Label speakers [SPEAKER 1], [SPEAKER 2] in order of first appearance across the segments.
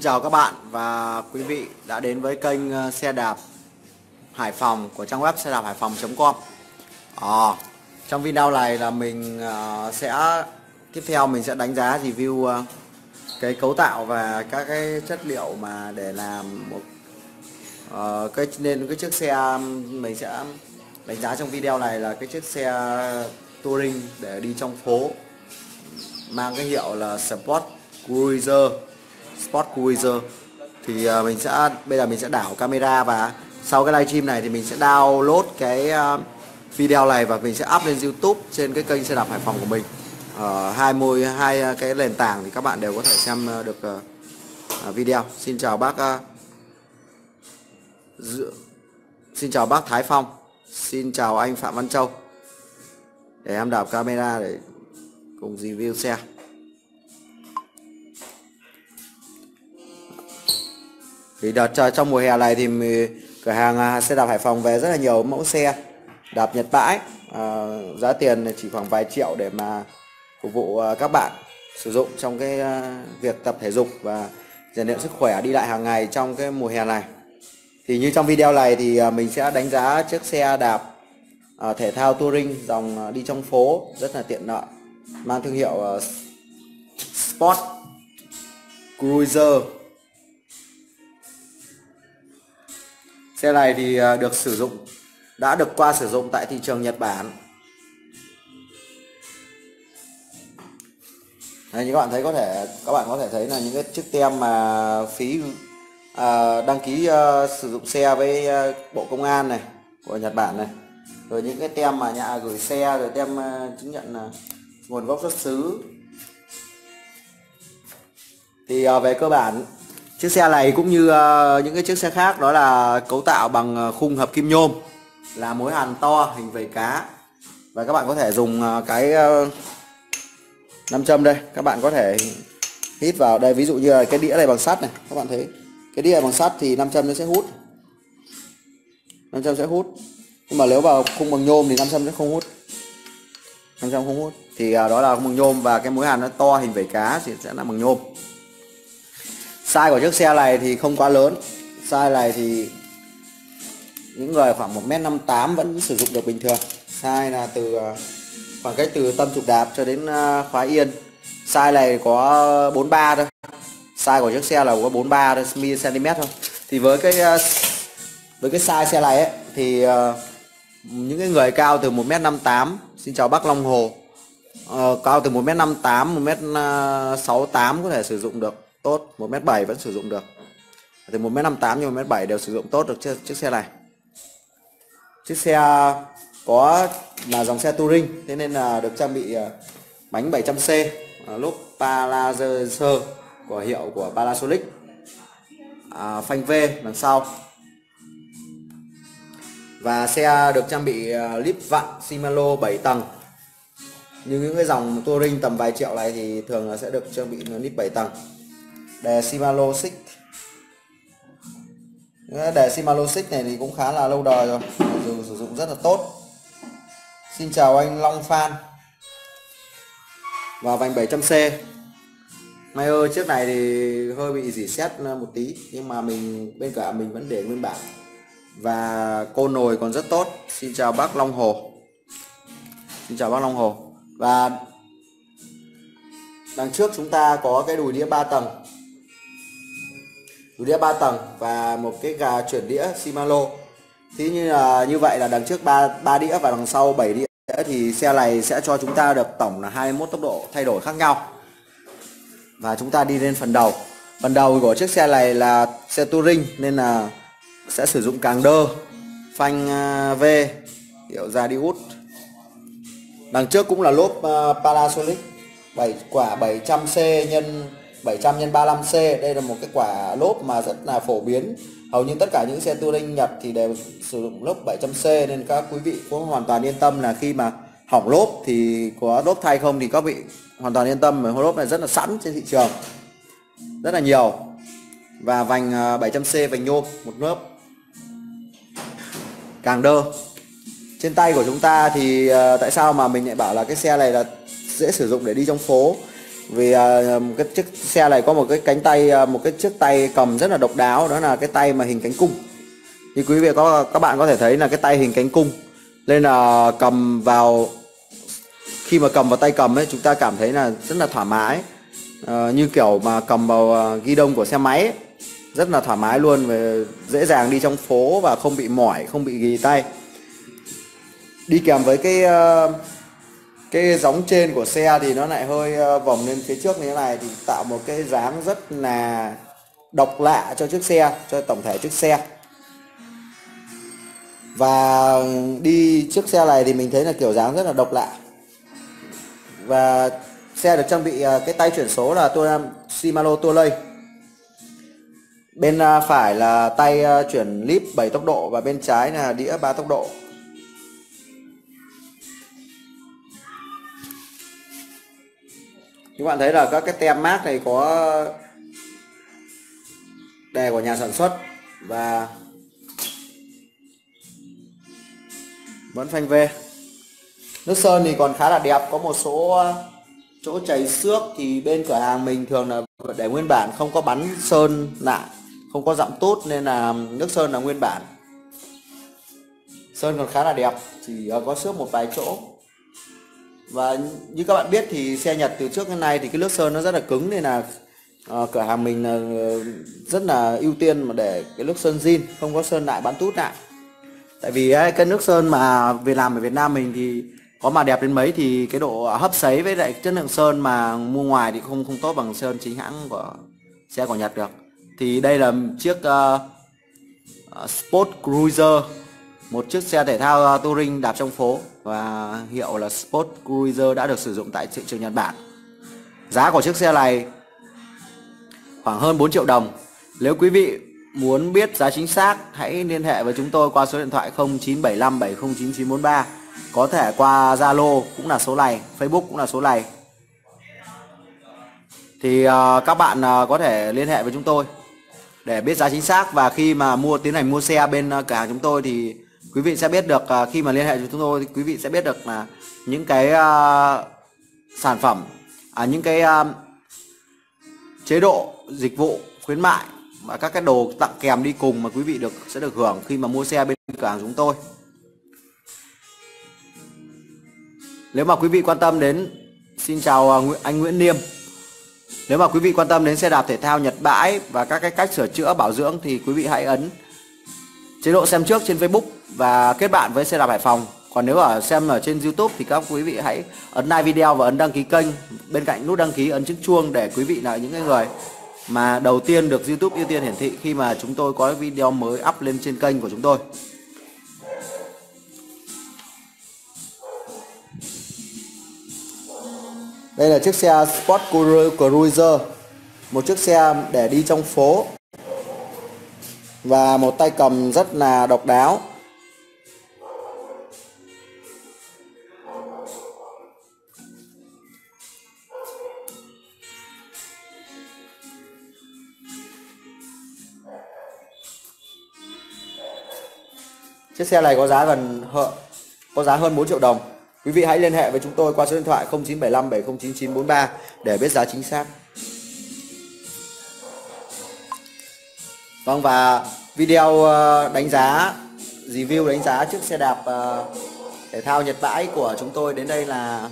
[SPEAKER 1] Xin chào các bạn và quý vị đã đến với kênh xe đạp Hải Phòng của trang web xe đạp hải phòng.com. Trong video này là mình tiếp theo mình sẽ đánh giá review cái cấu tạo và các cái chất liệu mà để làm một cái chiếc xe. Mình sẽ đánh giá trong video này là cái chiếc xe touring để đi trong phố mang cái hiệu là Sport Cruiser. Thì bây giờ mình sẽ đảo camera và sau cái livestream này thì mình sẽ download cái video này và mình sẽ up lên YouTube trên cái kênh xe đạp Hải Phòng của mình. Ở hai cái nền tảng thì các bạn đều có thể xem được video. Xin chào bác Thái Phong, xin chào anh Phạm Văn Châu. Để em đảo camera để cùng review xe. Thì trong mùa hè này thì cửa hàng xe đạp Hải Phòng về rất là nhiều mẫu xe đạp Nhật bãi, giá tiền chỉ khoảng vài triệu để mà phục vụ các bạn sử dụng trong cái việc tập thể dục và rèn luyện sức khỏe đi lại hàng ngày trong cái mùa hè này. Thì như trong video này thì mình sẽ đánh giá chiếc xe đạp thể thao touring dòng đi trong phố rất là tiện lợi, mang thương hiệu Sport Cruiser. Xe này thì đã được qua sử dụng tại thị trường Nhật Bản. Đấy, như các bạn có thể thấy là những cái chiếc tem mà phí đăng ký sử dụng xe với Bộ Công an này của Nhật Bản này, rồi những cái tem mà nhà gửi xe, rồi tem chứng nhận nguồn gốc xuất xứ. Thì về cơ bản chiếc xe này cũng như những cái chiếc xe khác đó là cấu tạo bằng khung hợp kim nhôm, là mối hàn to hình vảy cá. Và các bạn có thể dùng cái nam châm đây, các bạn có thể hít vào đây. Ví dụ như là cái đĩa này bằng sắt này, các bạn thấy cái đĩa này bằng sắt thì nam châm nó sẽ hút, nhưng mà nếu vào khung bằng nhôm thì nam châm sẽ không hút. Thì đó là khung bằng nhôm và cái mối hàn nó to hình vảy cá thì sẽ là bằng nhôm. Size của chiếc xe này thì không quá lớn. Size này thì những người khoảng 1m58 vẫn sử dụng được bình thường. Size là khoảng cách từ tâm trục đạp cho đến khóa yên. Size này có 43 thôi. Size của chiếc xe là có 43 cm thôi. Thì với cái size xe này ấy, thì những cái người cao từ 1m58, xin chào bác Long Hồ, cao từ 1m58, 1m68 có thể sử dụng được tốt, 1m7 vẫn sử dụng được. Từ 1m58 đến 1m7 đều sử dụng tốt được chiếc xe này. Chiếc xe là dòng xe touring, thế nên là được trang bị bánh 700C, lốp Palazzo của hiệu của Panasonic, phanh V đằng sau. Và xe được trang bị lip vặn Shimano 7 tầng. Như những cái dòng touring tầm vài triệu này thì thường là sẽ được trang bị lip 7 tầng. Đè Shimano Xích. Đè Shimano Xích này thì cũng khá là lâu đời rồi, sử dụng rất là tốt. Xin chào anh Long Phan. Và vành 700C. May ơi, chiếc này thì hơi bị rỉ sét một tí, nhưng mà bên cả mình vẫn để nguyên bản. Và cô nồi còn rất tốt. Xin chào bác Long Hồ. Và đằng trước chúng ta có cái đùi đĩa 3 tầng. Và một cái gà chuyển đĩa Shimano. Thì như vậy là đằng trước 3 đĩa và đằng sau 7 đĩa, thì xe này sẽ cho chúng ta được tổng là 21 tốc độ thay đổi khác nhau. Và chúng ta đi lên phần đầu. Phần đầu của chiếc xe này là xe touring nên là sẽ sử dụng càng đơ, phanh V hiệu Radius. Đằng trước cũng là lốp Panasonic 7 quả 700C x 700 x 35C. Đây là một cái quả lốp mà rất là phổ biến. Hầu như tất cả những xe touring Nhật thì đều sử dụng lốp 700C, nên các quý vị cũng hoàn toàn yên tâm là khi mà hỏng lốp thì có lốp thay không thì các vị hoàn toàn yên tâm. Lốp này rất là sẵn trên thị trường, rất là nhiều. Và vành 700C, vành nhôm một lớp, càng đơ. Trên tay của chúng ta thì tại sao mà mình lại bảo là cái xe này là dễ sử dụng để đi trong phố, Vì cái chiếc xe này có một cái cánh tay, một cái chiếc tay cầm rất là độc đáo, đó là cái tay mà hình cánh cung. Như quý vị các bạn có thể thấy là cái tay hình cánh cung, nên là cầm vào, khi mà cầm vào tay cầm ấy, chúng ta cảm thấy là rất là thoải mái, như kiểu mà cầm vào ghi đông của xe máy ấy. Rất là thoải mái luôn, về dễ dàng đi trong phố và không bị mỏi, không bị ghì tay. Đi kèm với cái gióng trên của xe thì nó lại hơi vòng lên phía trước như thế này, thì tạo một cái dáng rất là độc lạ cho chiếc xe, cho tổng thể chiếc xe. Và đi chiếc xe này thì mình thấy là kiểu dáng rất là độc lạ. Và xe được trang bị cái tay chuyển số là Shimano Tourlay. Bên phải là tay chuyển líp 7 tốc độ và bên trái là đĩa 3 tốc độ. Các bạn thấy là các cái tem mác này có đề của nhà sản xuất và vẫn phanh V. Nước sơn thì còn khá là đẹp, có một số chỗ chảy xước thì bên cửa hàng mình thường là để nguyên bản, không có bắn sơn lại, không có dặm tốt, nên là nước sơn là nguyên bản. Sơn còn khá là đẹp, chỉ có xước một vài chỗ. Và như các bạn biết thì xe Nhật từ trước đến nay thì cái nước sơn nó rất là cứng, nên là cửa hàng mình rất là ưu tiên mà để cái nước sơn zin, không có sơn lại bắn tút lại. Tại vì cái nước sơn mà làm ở Việt Nam mình thì có mà đẹp đến mấy thì cái độ hấp sấy với lại chất lượng sơn mà mua ngoài thì không tốt bằng sơn chính hãng của xe của Nhật được. Thì đây là chiếc Sport Cruiser, một chiếc xe thể thao touring đạp trong phố, và hiệu là Sport Cruiser đã được sử dụng tại thị trường Nhật Bản. Giá của chiếc xe này khoảng hơn 4 triệu đồng. Nếu quý vị muốn biết giá chính xác, hãy liên hệ với chúng tôi qua số điện thoại 0975 709943. Có thể qua Zalo cũng là số này, Facebook cũng là số này. Thì các bạn có thể liên hệ với chúng tôi để biết giá chính xác. Và khi mà tiến hành mua xe bên cửa hàng chúng tôi thì quý vị sẽ biết được, khi mà liên hệ với chúng tôi thì quý vị sẽ biết được là những cái sản phẩm, những cái chế độ dịch vụ khuyến mại và các cái đồ tặng kèm đi cùng mà quý vị sẽ được hưởng khi mà mua xe bên cửa hàng chúng tôi. Nếu mà quý vị quan tâm đến, xin chào anh Nguyễn Niêm. Nếu mà quý vị quan tâm đến xe đạp thể thao Nhật bãi và các cái cách sửa chữa bảo dưỡng thì quý vị hãy ấn chế độ xem trước trên Facebook và kết bạn với xe đạp Hải Phòng. Còn nếu xem ở trên YouTube thì các quý vị hãy ấn like video và ấn đăng ký kênh. Bên cạnh nút đăng ký ấn chiếc chuông để quý vị là những người mà đầu tiên được YouTube ưu tiên hiển thị khi mà chúng tôi có video mới up lên trên kênh của chúng tôi. Đây là chiếc xe Sport Cruiser, một chiếc xe để đi trong phố và một tay cầm rất là độc đáo. Chiếc xe này có giá hơn 4 triệu đồng. Quý vị hãy liên hệ với chúng tôi qua số điện thoại 0975 709943 để biết giá chính xác. Vâng, và video review đánh giá chiếc xe đạp thể thao Nhật bãi của chúng tôi đến đây là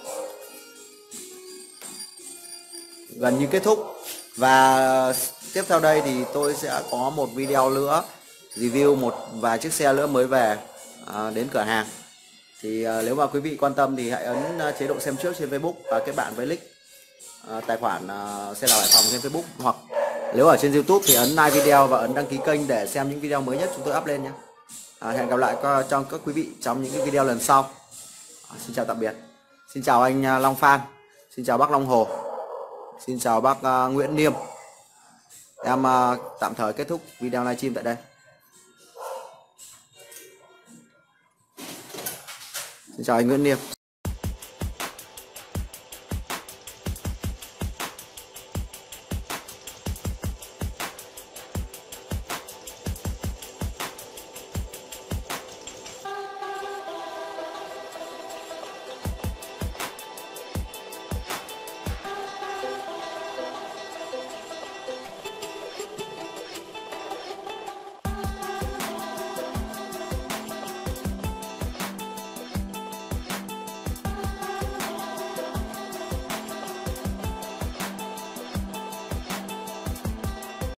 [SPEAKER 1] gần như kết thúc. Và tiếp theo đây thì tôi sẽ có một video nữa review một vài chiếc xe nữa mới về đến cửa hàng. Thì nếu mà quý vị quan tâm thì hãy ấn chế độ xem trước trên Facebook và kết bạn với link tài khoản xe đạp Hải Phòng trên Facebook, hoặc nếu ở trên YouTube thì ấn like video và ấn đăng ký kênh để xem những video mới nhất chúng tôi up lên nhé. Hẹn gặp lại cho các quý vị trong những cái video lần sau. Xin chào tạm biệt. Xin chào anh Long Phan. Xin chào bác Long Hồ. Xin chào bác Nguyễn Niêm. Em tạm thời kết thúc video livestream tại đây. Xin chào anh Nguyễn Niêm.